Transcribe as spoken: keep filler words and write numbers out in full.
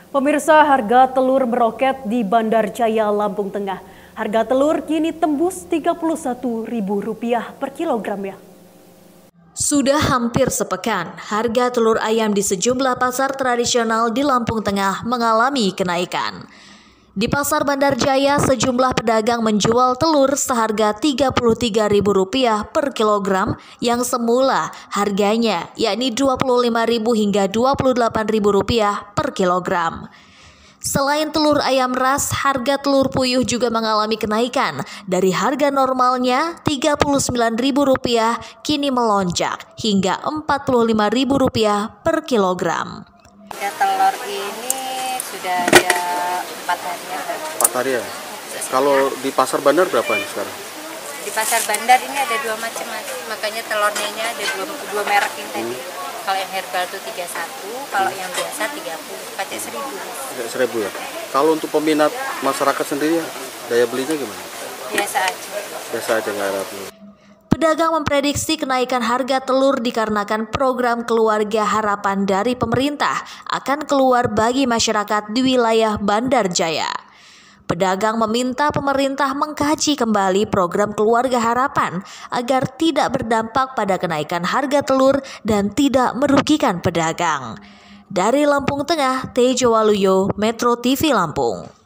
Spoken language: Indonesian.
Pemirsa, harga telur meroket di Bandar Jaya, Lampung Tengah. Harga telur kini tembus tiga puluh satu ribu rupiah per kilogram ya. Sudah hampir sepekan, harga telur ayam di sejumlah pasar tradisional di Lampung Tengah mengalami kenaikan. Di Pasar Bandar Jaya, sejumlah pedagang menjual telur seharga tiga puluh tiga ribu rupiah per kilogram yang semula harganya yakni dua puluh lima ribu hingga dua puluh delapan ribu rupiah per kilogram. Selain telur ayam ras, harga telur puyuh juga mengalami kenaikan. Dari harga normalnya tiga puluh sembilan ribu rupiah kini melonjak hingga empat puluh lima ribu rupiah per kilogram. Ya, telur ini sudah ada empat hari ya. Empat hari ya? Kalau di pasar bandar berapa nih sekarang? Di pasar bandar ini ada dua macam, makanya telurnya ini ada dua, dua merek ini tadi. Hmm. Kalau yang herbal itu tiga puluh satu, kalau hmm. yang biasa tiga puluh, pakai seribu. Seribu ya? Kalau untuk peminat masyarakat sendiri, daya belinya gimana? Biasa aja. Biasa aja, nggak ada beli. Pedagang memprediksi kenaikan harga telur dikarenakan program Keluarga Harapan dari pemerintah akan keluar bagi masyarakat di wilayah Bandar Jaya. Pedagang meminta pemerintah mengkaji kembali program Keluarga Harapan agar tidak berdampak pada kenaikan harga telur dan tidak merugikan pedagang. Dari Lampung Tengah, Tejo Waluyo, Metro T V Lampung.